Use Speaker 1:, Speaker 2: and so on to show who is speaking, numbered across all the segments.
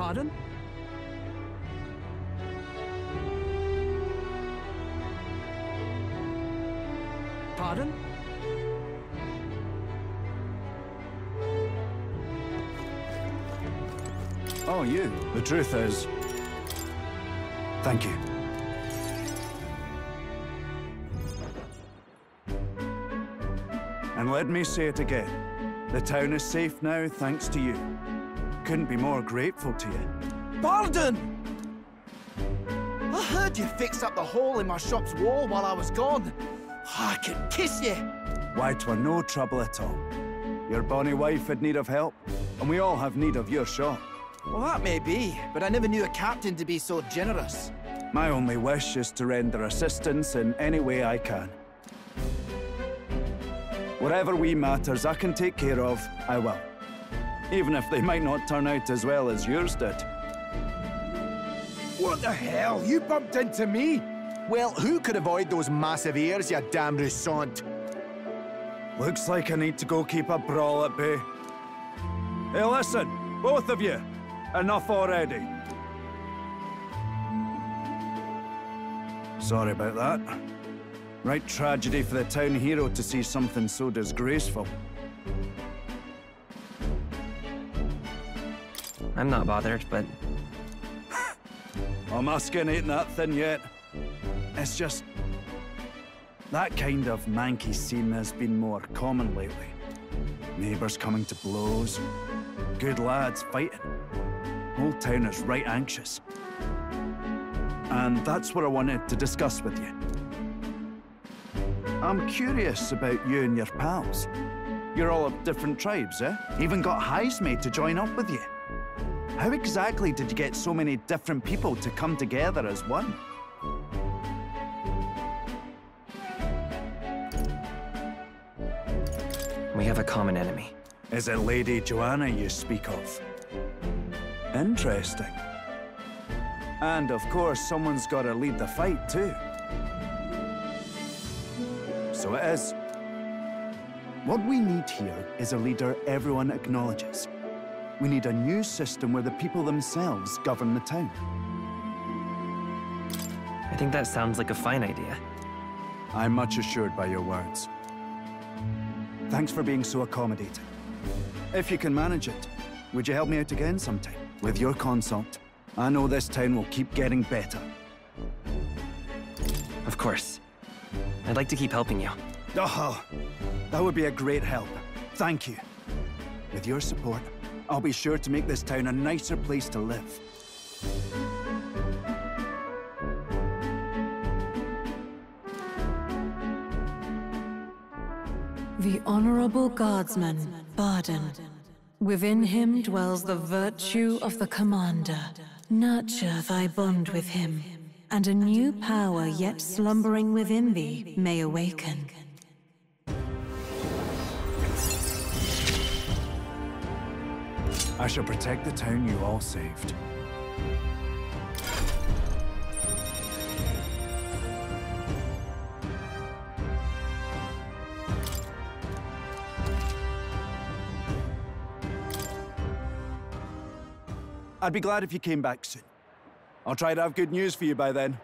Speaker 1: Pardon? Pardon?
Speaker 2: Oh, you. The truth is... Thank you. And let me say it again. The town is safe now, thanks to you. Couldn't be more grateful to you.
Speaker 3: Bardon! I heard you fixed up the hole in my shop's wall while I was gone. I could kiss you.
Speaker 2: Why, 'twere no trouble at all. Your bonny wife had need of help, and we all have need of your shop.
Speaker 3: Well, that may be, but I never knew a captain to be so generous.
Speaker 2: My only wish is to render assistance in any way I can. Whatever wee matters I can take care of, I will. Even if they might not turn out as well as yours did.
Speaker 4: What the hell? You bumped into me? Well, who could avoid those massive ears, you damn Rousant?
Speaker 2: Looks like I need to go keep a brawl at bay. Hey, listen, both of you. Enough already. Sorry about that. Right tragedy for the town hero to see something so disgraceful.
Speaker 5: I'm not bothered, but...
Speaker 2: Well, my skin ain't that thin yet. It's just... that kind of manky scene has been more common lately. Neighbours coming to blows. Good lads fighting. Whole town is right anxious. And that's what I wanted to discuss with you. I'm curious about you and your pals. You're all of different tribes, eh? Even got Highs made to join up with you. How exactly did you get so many different people to come together as one?
Speaker 5: We have a common enemy.
Speaker 2: Is it Lady Joanna you speak of? Interesting. And of course, someone's got to lead the fight too. So it is. What we need here is a leader everyone acknowledges. We need a new system where the people themselves govern the town.
Speaker 5: I think that sounds like a fine idea.
Speaker 2: I'm much assured by your words. Thanks for being so accommodating. If you can manage it, would you help me out again sometime? With your consult, I know this town will keep getting better.
Speaker 5: Of course. I'd like to keep helping you.
Speaker 2: Oh, that would be a great help. Thank you. With your support, I'll be sure to make this town a nicer place to live.
Speaker 6: The Honorable Guardsman, Bardon. Within him dwells the virtue of the Commander. Nurture thy bond with him, and a new power yet slumbering within thee may awaken.
Speaker 2: I shall protect the town you all saved. I'd be glad if you came back soon. I'll try to have good news for you by then.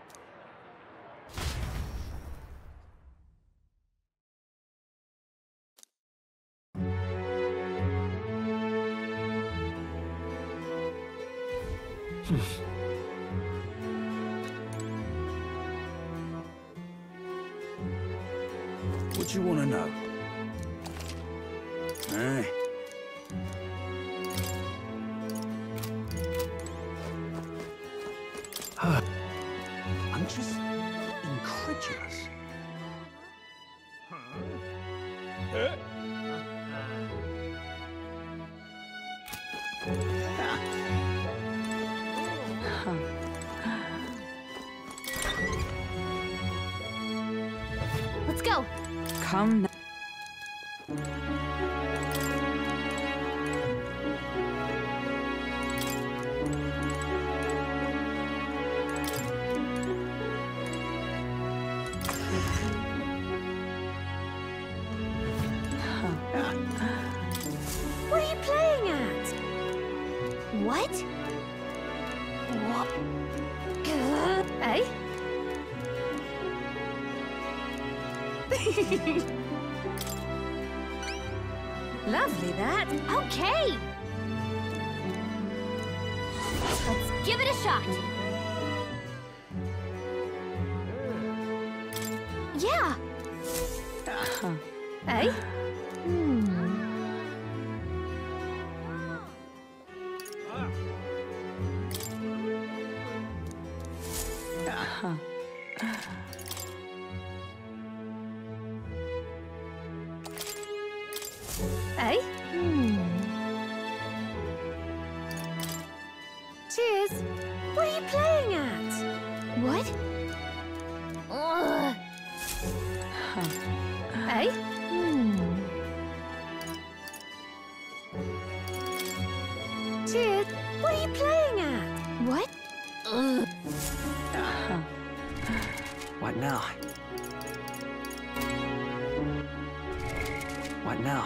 Speaker 2: What you want to know? Aye. I'm just incredulous.
Speaker 7: Let's go.
Speaker 6: Come now.
Speaker 7: What are you playing at? What? Lovely, that.
Speaker 8: Okay! Let's give it a shot. Yeah. Eh?
Speaker 7: Eh? Cheers. What are you playing at?
Speaker 8: What? Ugh.
Speaker 7: Eh? Cheers. What are you playing at?
Speaker 8: What? Ugh.
Speaker 5: What now? What now?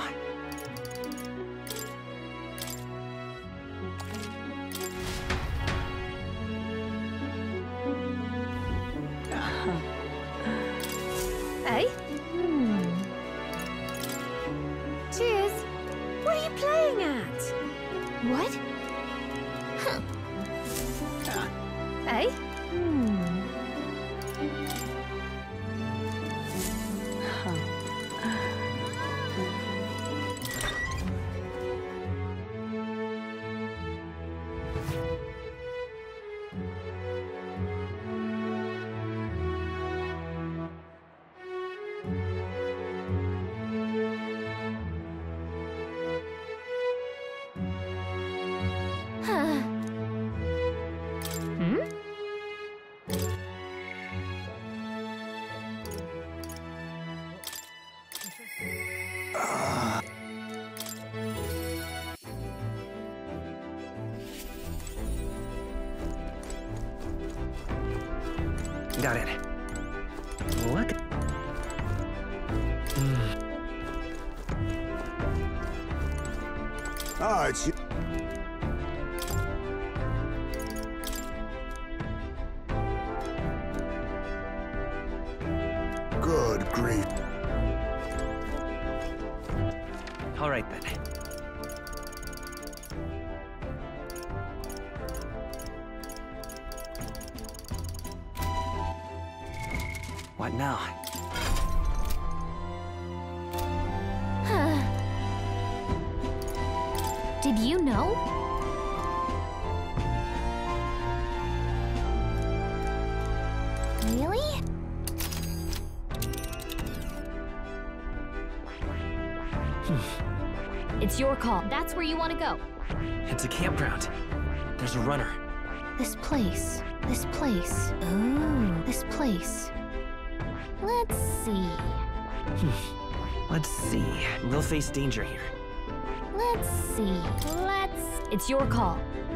Speaker 7: Eh? Cheers. What are you playing at?
Speaker 8: What?
Speaker 7: Eh?
Speaker 5: Got it. Look.
Speaker 4: Ah, it's you. Good grief.
Speaker 5: All right then. What now?
Speaker 8: Did you know? Really? It's your call. That's where you want to go.
Speaker 5: It's a campground. There's a runner.
Speaker 8: This place. This place. Ooh. This place. Let's see.
Speaker 5: Let's see. We'll face danger here.
Speaker 8: Let's see. It's your call.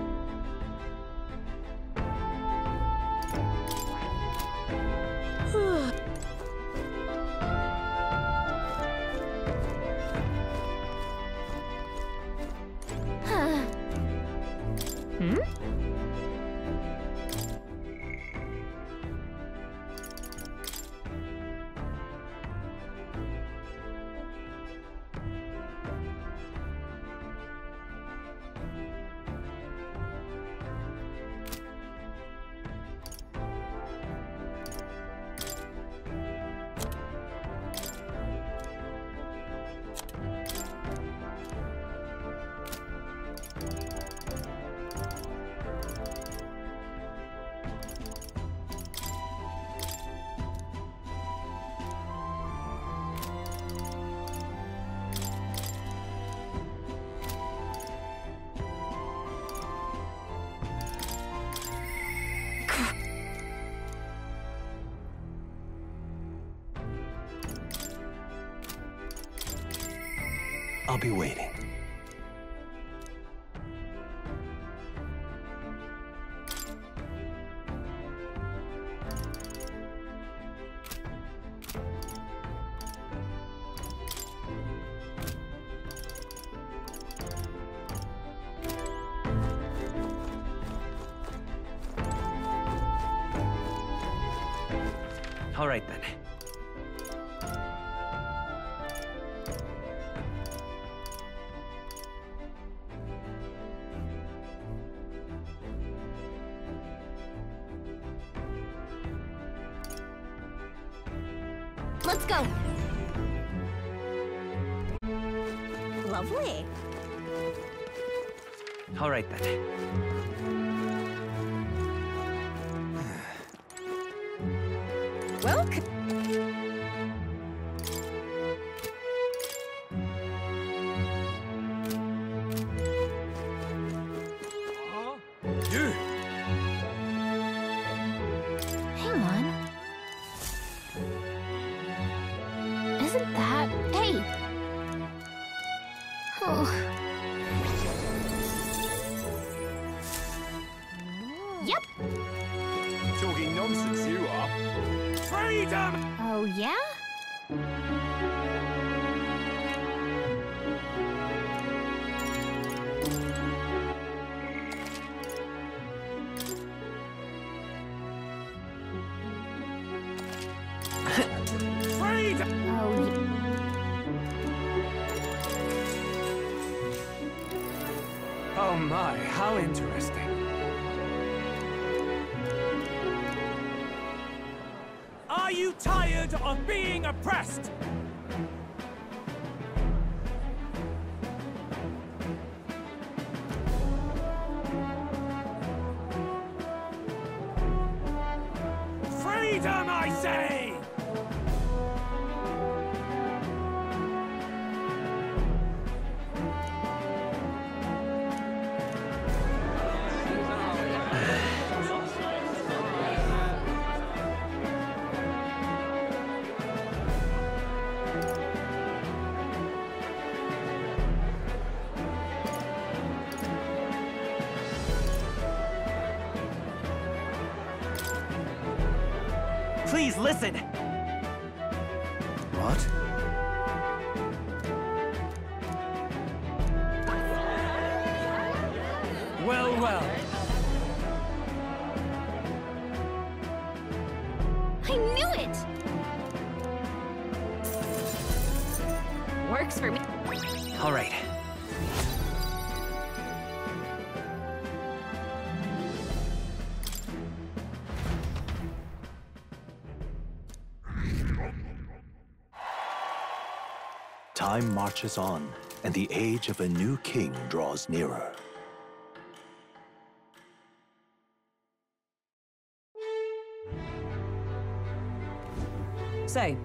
Speaker 4: I'll be waiting.
Speaker 5: All right then.
Speaker 8: Let's go.
Speaker 7: Lovely.
Speaker 5: All right then.
Speaker 7: Welcome.
Speaker 2: You!
Speaker 8: Hang on. Isn't that... Hey! Oh. Yep.
Speaker 4: Talking nonsense, you are.
Speaker 2: Freedom!
Speaker 8: Oh, yeah?
Speaker 2: Freedom!
Speaker 8: Oh,
Speaker 1: Oh my, how interesting. Are you tired of being oppressed? Freedom, I say!
Speaker 5: Please listen!
Speaker 2: What?
Speaker 1: Well, well.
Speaker 8: I knew it! Works for me.
Speaker 5: All right.
Speaker 9: Time marches on, and the age of a new king draws nearer.
Speaker 6: Say.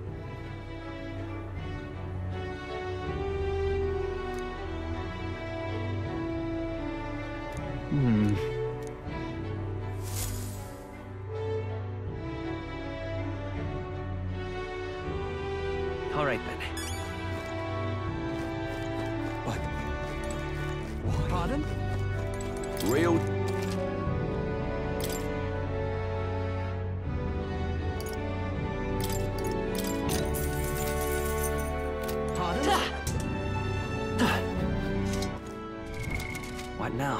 Speaker 5: All right then.
Speaker 1: Pardon?
Speaker 4: Real.
Speaker 1: Pardon?
Speaker 5: What now?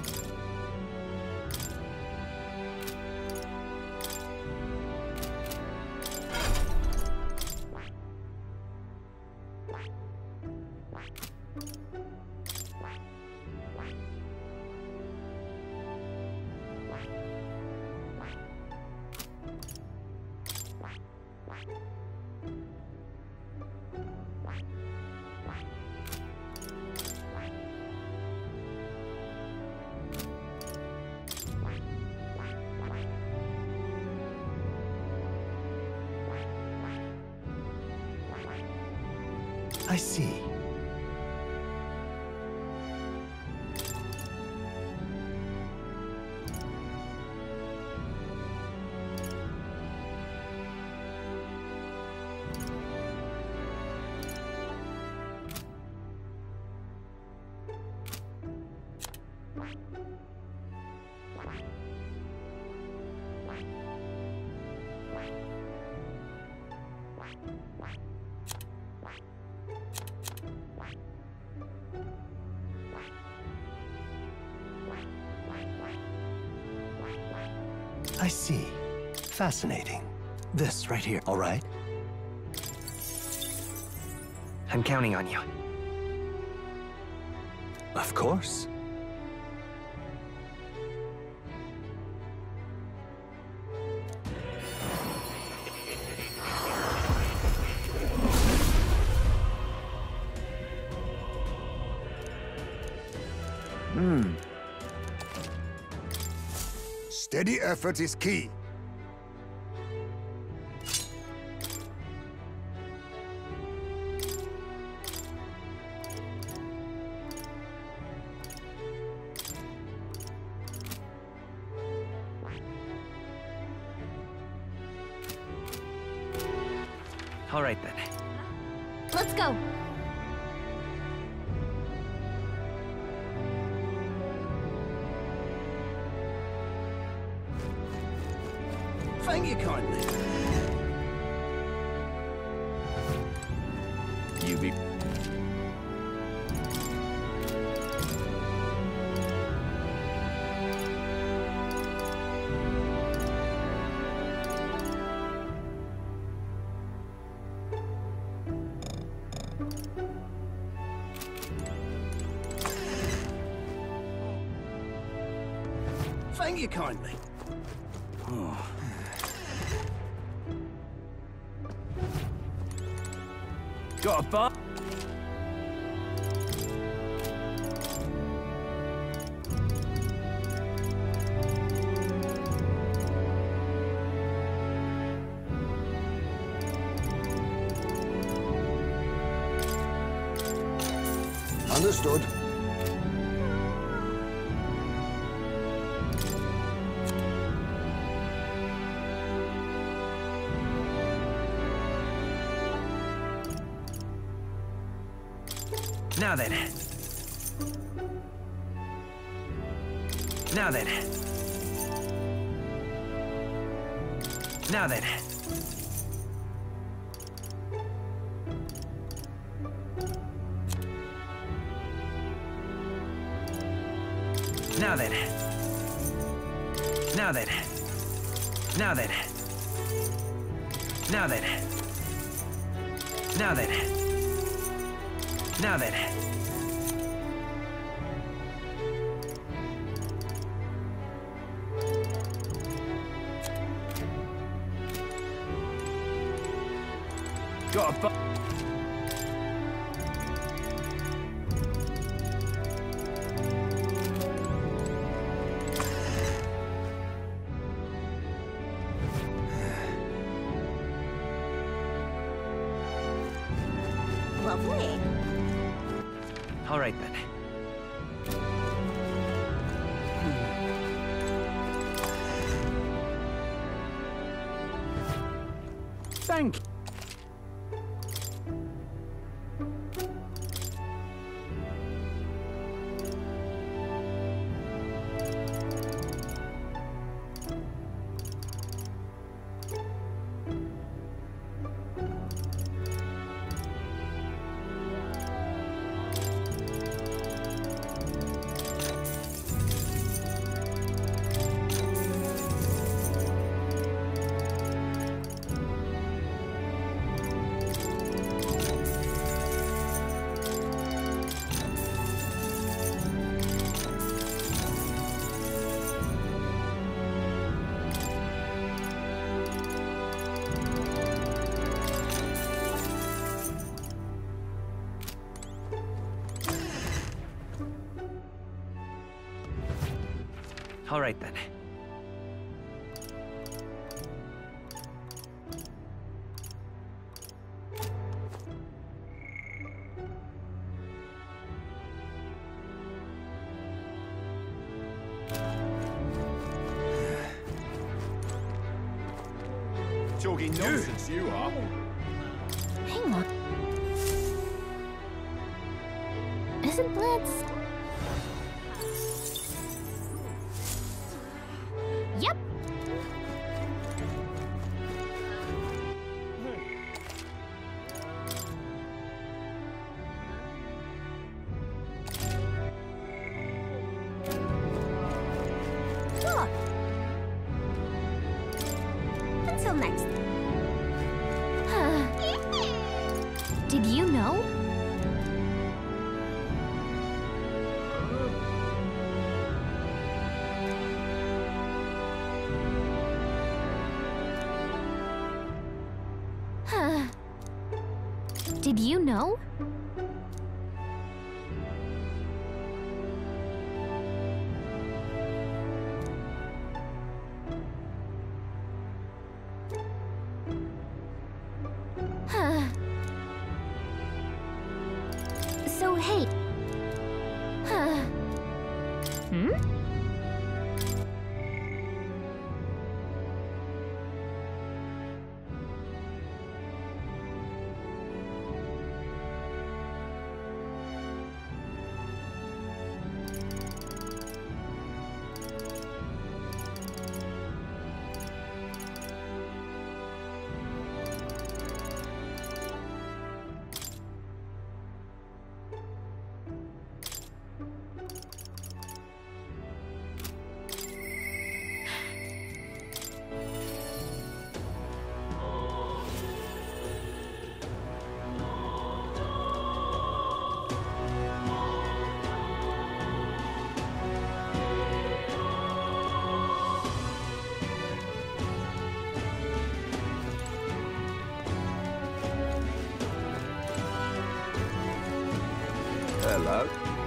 Speaker 9: I see. I see. Fascinating. This right here, all right?
Speaker 5: I'm counting on you.
Speaker 9: Of course.
Speaker 10: Steady effort is key.
Speaker 5: All right then.
Speaker 8: Let's go.
Speaker 3: Thank you kindly. You be... Thank you kindly. Oh.
Speaker 1: Got a bar?
Speaker 10: Understood.
Speaker 5: Now then. Now then. Now then. Now then. Now then. Now then. Now then. Now then. Now then.
Speaker 1: Got a bar?
Speaker 7: Lovely.
Speaker 5: All right then.
Speaker 3: Thank you.
Speaker 5: All right then.
Speaker 10: Talking nonsense, you are.
Speaker 8: Hang on. Isn't Blitz... Yep.
Speaker 7: Sure. Until next.
Speaker 8: Did you know? Did you know? So, hey. Hmm?
Speaker 10: Hello.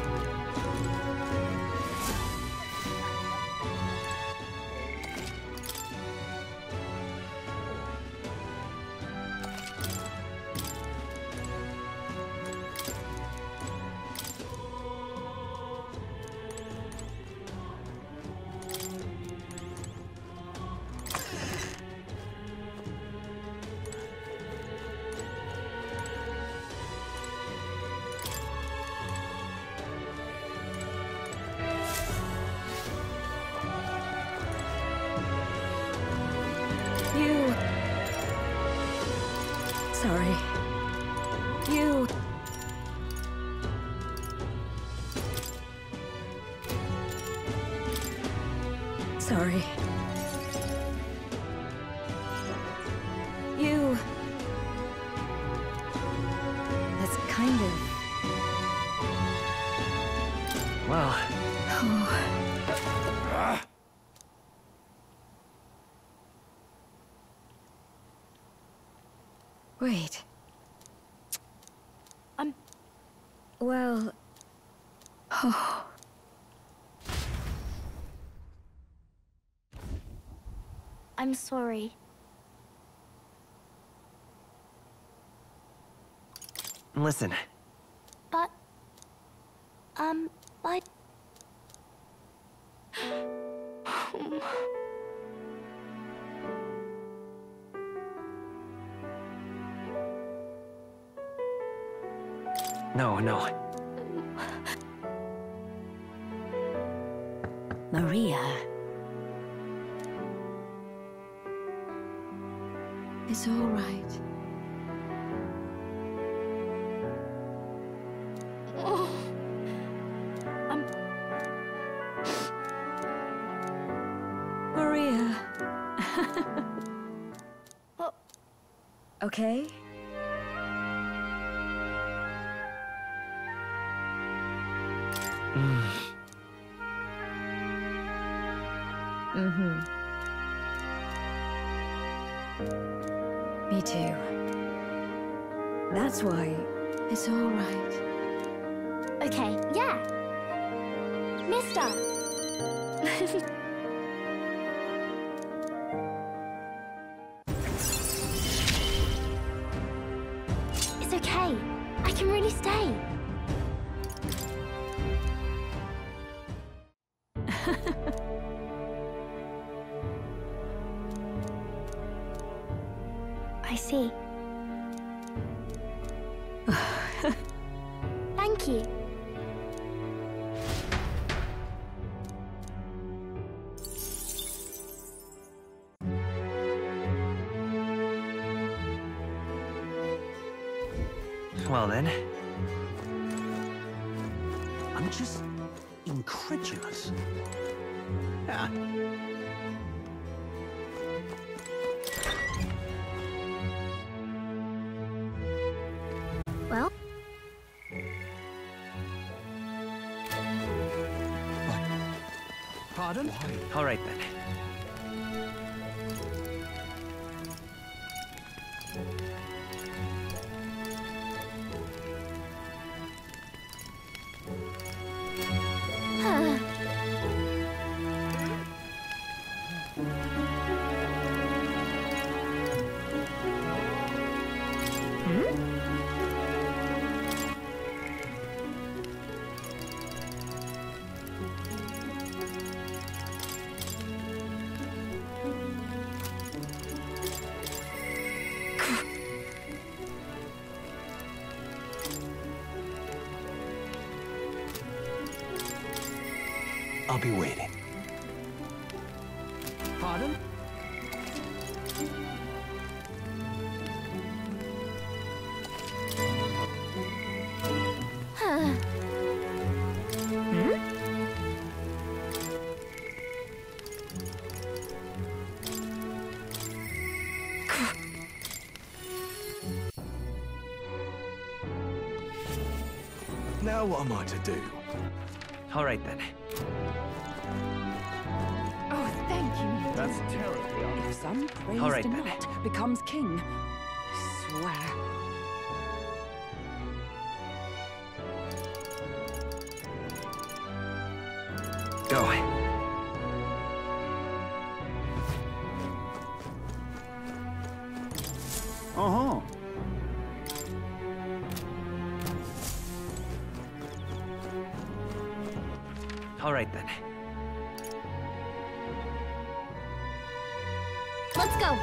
Speaker 6: Sorry. You... Sorry. You... That's kind of...
Speaker 5: Well...
Speaker 6: Wait. Well... Oh...
Speaker 8: I'm sorry.
Speaker 5: Listen.
Speaker 8: But...
Speaker 5: No.
Speaker 6: Maria... It's all right. Maria. Okay? Mm-hmm. Me too. That's why it's all right.
Speaker 8: Okay, yeah. Mister. It's okay. I can really stay. I see. Thank you.
Speaker 5: Well then.
Speaker 9: I'm just incredulous. Yeah.
Speaker 8: Well?
Speaker 9: Pardon?
Speaker 5: All right then.
Speaker 9: I'll be waiting.
Speaker 3: Pardon?
Speaker 9: Now what am I to do?
Speaker 5: All right then.
Speaker 11: Oh, thank you.
Speaker 2: That's terribly honest.
Speaker 11: If some praised
Speaker 5: All right, then.
Speaker 11: knight becomes king, I swear.
Speaker 5: Go.
Speaker 2: Uh-huh.
Speaker 5: All right then.
Speaker 8: Let's go.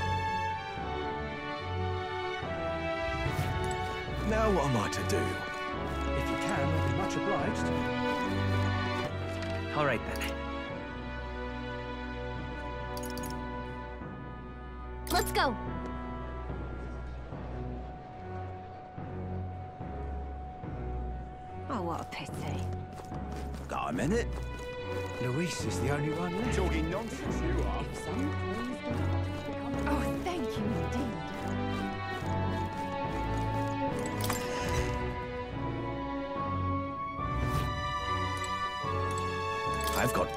Speaker 9: Now what am I to do?
Speaker 3: If you can, I'll be much obliged.
Speaker 5: All right then.
Speaker 8: Let's go.
Speaker 11: Oh, what a pity.
Speaker 3: Got a minute? Luis is the only one left.
Speaker 10: Talking nonsense, you are.
Speaker 11: If some praised knight becomes... Oh, thank you indeed.
Speaker 3: I've got...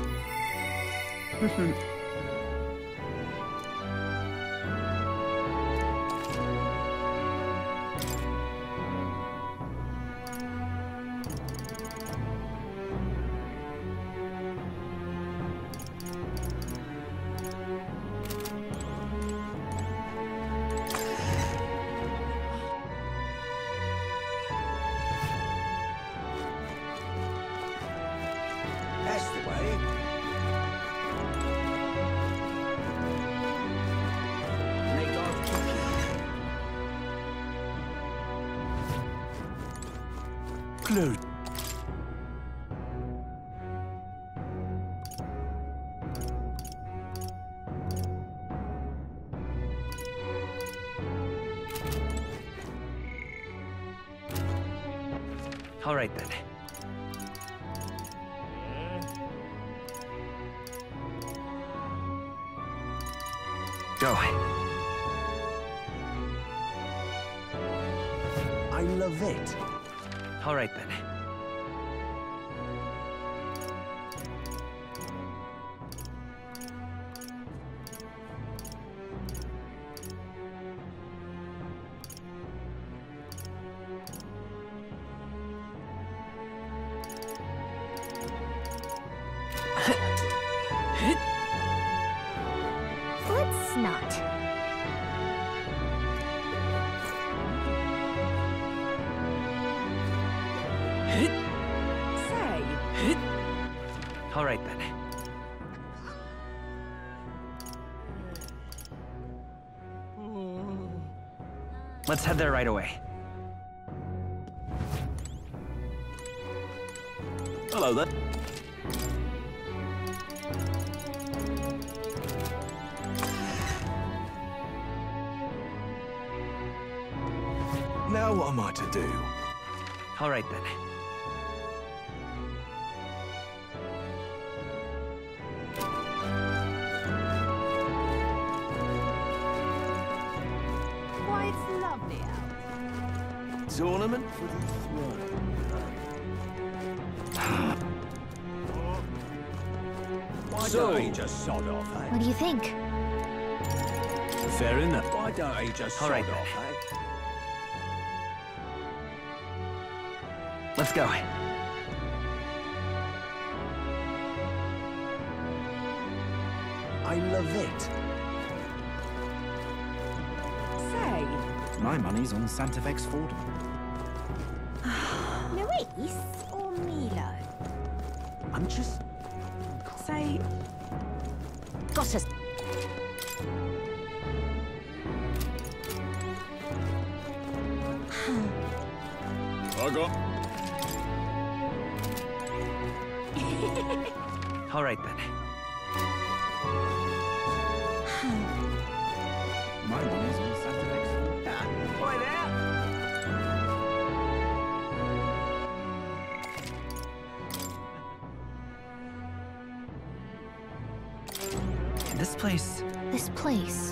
Speaker 3: That's the way. May God keep you. Glued.
Speaker 5: All right then. Go.
Speaker 3: I love it.
Speaker 5: All right then.
Speaker 8: Let's not.
Speaker 11: Say,
Speaker 5: All right then. Let's head there right away.
Speaker 3: Hello there.
Speaker 9: Now what am I to do?
Speaker 5: All right then.
Speaker 11: why, it's lovely out.
Speaker 3: Tournament for the throne. Why don't he just sod off, eh?
Speaker 8: What do you think?
Speaker 3: Fair enough. Why don't he just
Speaker 5: All
Speaker 3: sod
Speaker 5: right,
Speaker 3: off,
Speaker 5: then.
Speaker 3: eh?
Speaker 5: Let's go.
Speaker 3: I love it.
Speaker 11: Say,
Speaker 3: My money's on Santa Vex Fordham.
Speaker 7: Luis or Milo?
Speaker 3: I'm just...
Speaker 11: say,
Speaker 7: Got us.
Speaker 10: I got...
Speaker 5: All right then.
Speaker 2: My money's on Saturday.
Speaker 5: Boy there! This place.
Speaker 8: This place.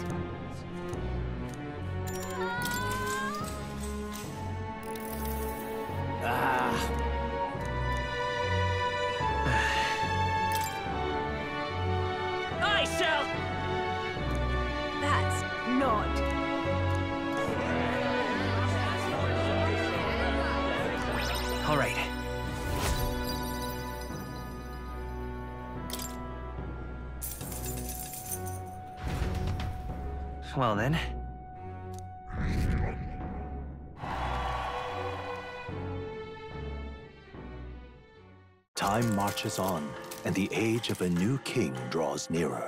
Speaker 1: I shall.
Speaker 11: That's not.
Speaker 5: All right. Well then.
Speaker 9: Time marches on, and the age of a new king draws nearer.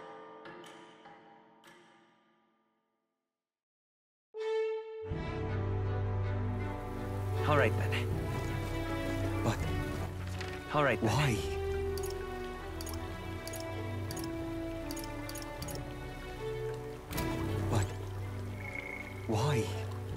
Speaker 5: All right then.
Speaker 9: But
Speaker 5: All right then.
Speaker 9: why? But why?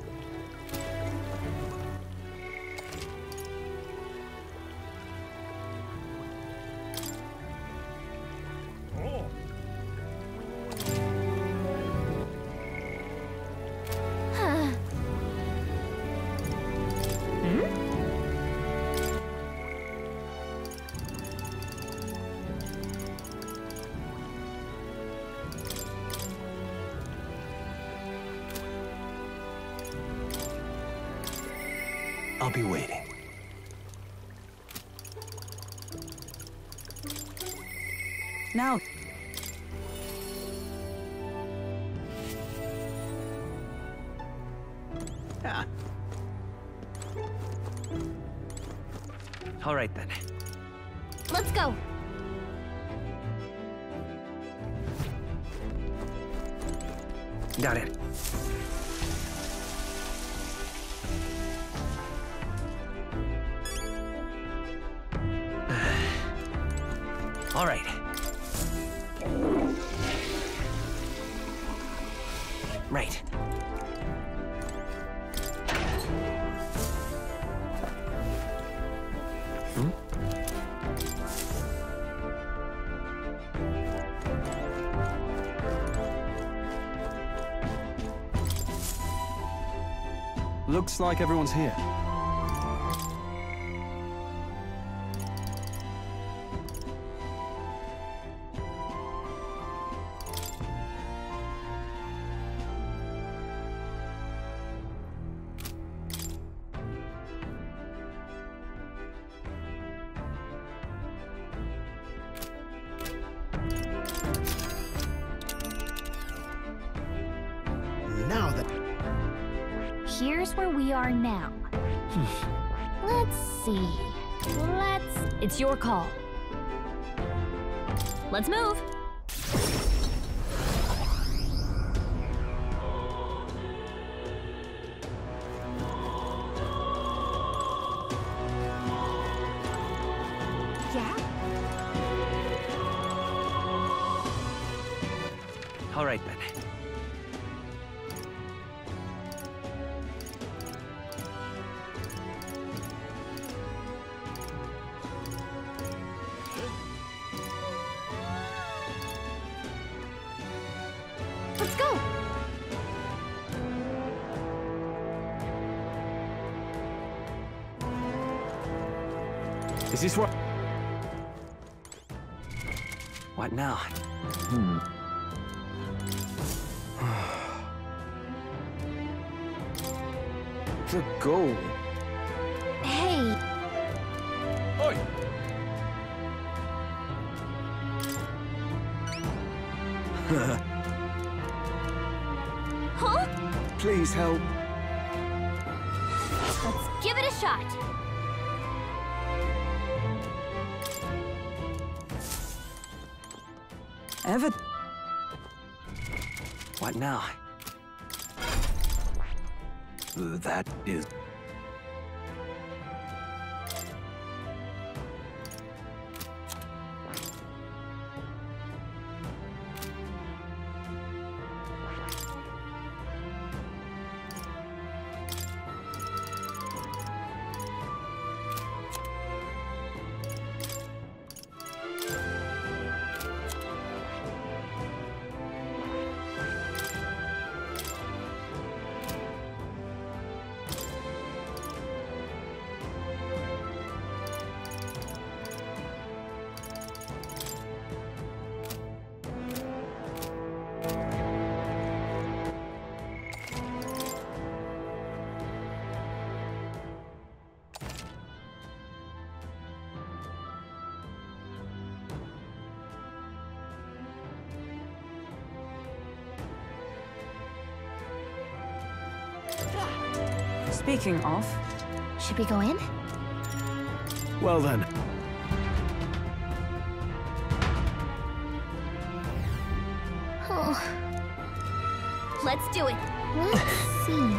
Speaker 9: I'll be waiting.
Speaker 6: Now.
Speaker 5: Ah. All right then.
Speaker 8: Let's go.
Speaker 5: Got it. All right. Right.
Speaker 2: Looks like everyone's here.
Speaker 3: Now that...
Speaker 8: Here's where we are now. Let's see. It's your call. Let's move.
Speaker 11: Yeah?
Speaker 5: All right then.
Speaker 8: Let's go.
Speaker 2: Is this what?
Speaker 5: What now?
Speaker 2: The goal.
Speaker 8: Hey.
Speaker 2: Oi!
Speaker 8: Huh?
Speaker 2: Please help.
Speaker 8: Let's give it a shot.
Speaker 6: Ever.
Speaker 5: What now?
Speaker 9: That is...
Speaker 12: Speaking of...
Speaker 8: Should we go in?
Speaker 2: Well then.
Speaker 8: Oh. Let's do it. Let's see.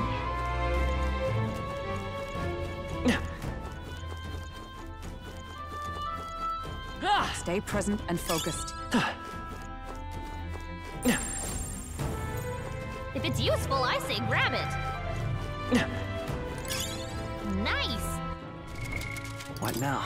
Speaker 12: Stay present and focused.
Speaker 8: If it's useful, I say grab it. Nice.
Speaker 5: What now?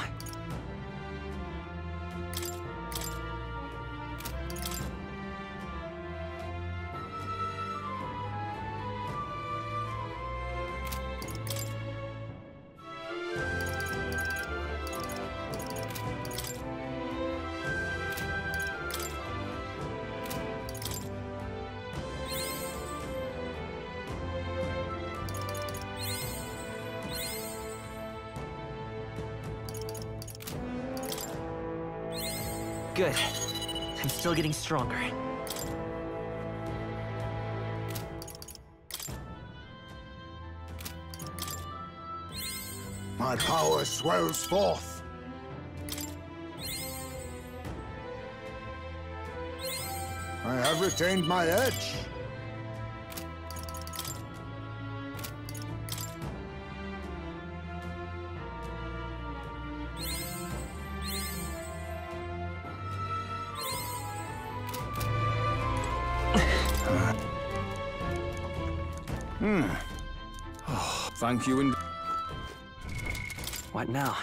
Speaker 5: Good. I'm still getting stronger.
Speaker 10: My power swells forth. I have retained my edge.
Speaker 1: Thank you and...
Speaker 5: What now?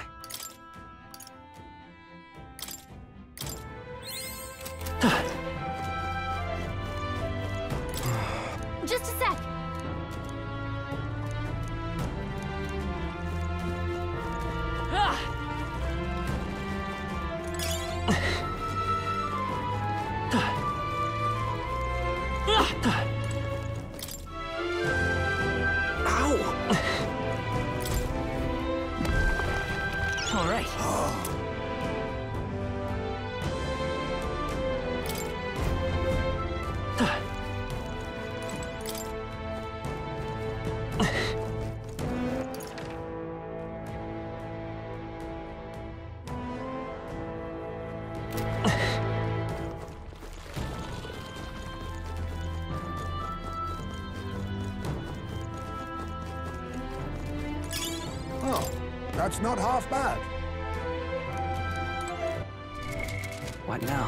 Speaker 8: Just a sec.
Speaker 5: All right.
Speaker 10: Oh, that's not half bad.
Speaker 5: What now?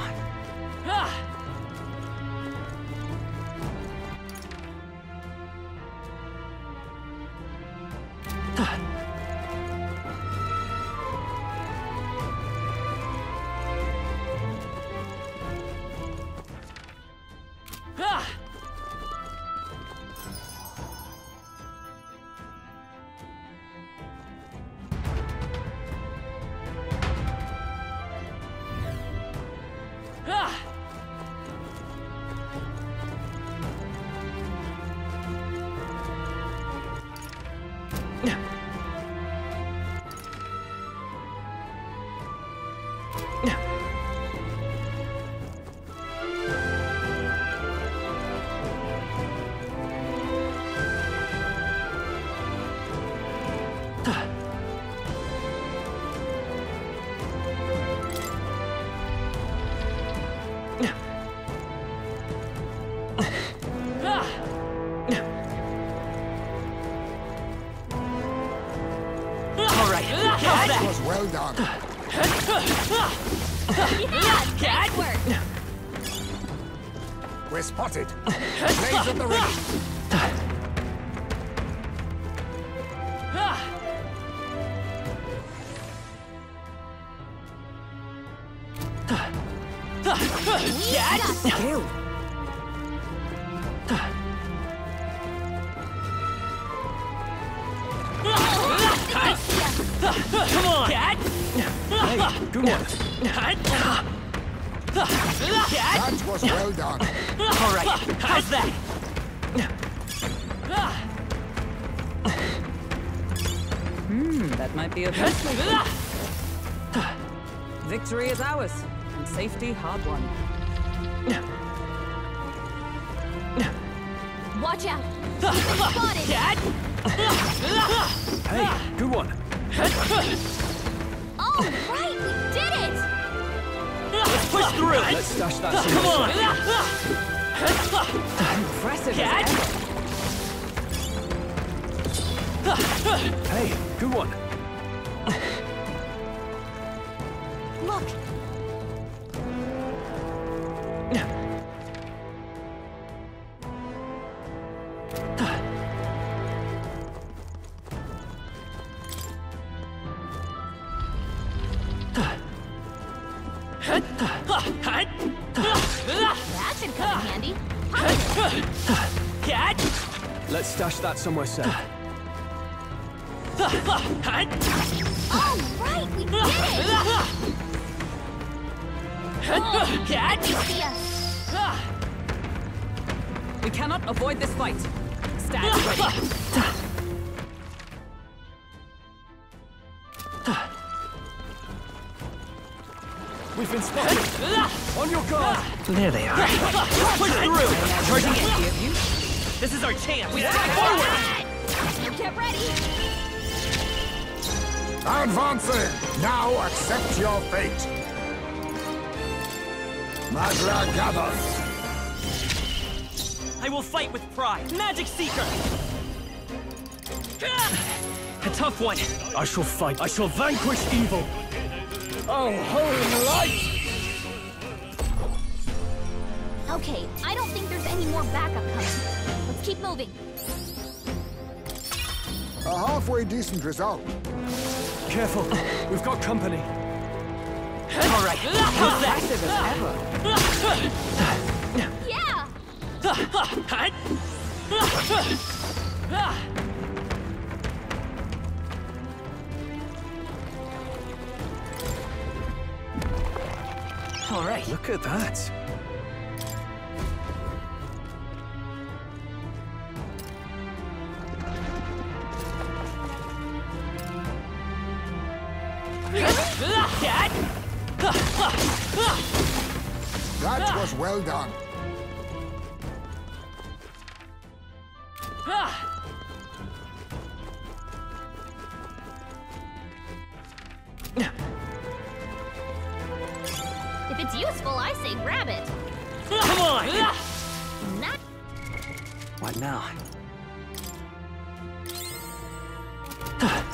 Speaker 10: That was well done.
Speaker 8: Yeah, nice work.
Speaker 10: We're spotted. Blaze of the ring.
Speaker 5: Ew.
Speaker 1: Come on! Cat!
Speaker 5: Hey, good one.
Speaker 10: That was well done.
Speaker 5: All right, how's that?
Speaker 12: That might be a bit. Victory is ours, and safety hard won.
Speaker 8: Watch out! Spotted!
Speaker 2: Hey, good one.
Speaker 8: Oh, right! We did it!
Speaker 1: Let's push through!
Speaker 2: Let's stash that.
Speaker 1: Come on!
Speaker 12: Impressive as ever.
Speaker 2: Hey, good one.
Speaker 8: Look! That should come in handy.
Speaker 2: Let's stash that somewhere safe.
Speaker 8: Oh, right! We did it! See us.
Speaker 12: We cannot avoid this fight. Stand ready.
Speaker 2: We've been spotted. On your guard.
Speaker 5: There they are.
Speaker 1: Push through! Charging in! This is our chance! We strike forward!
Speaker 8: Get ready!
Speaker 10: Advancing! Now accept your fate! Magla gather!
Speaker 1: I will fight with pride! Magic Seeker! A tough one!
Speaker 2: I shall fight. I shall vanquish evil. Oh, holy light!
Speaker 8: Okay, I don't think there's any more backup coming. Let's keep moving.
Speaker 10: A halfway decent result.
Speaker 2: Careful, we've got company.
Speaker 1: All right, how's that?
Speaker 8: Yeah!
Speaker 1: All right.
Speaker 2: Look at that.
Speaker 10: That was well done.
Speaker 8: If it's useful, I say grab it.
Speaker 1: Come on!
Speaker 8: Not
Speaker 5: What now?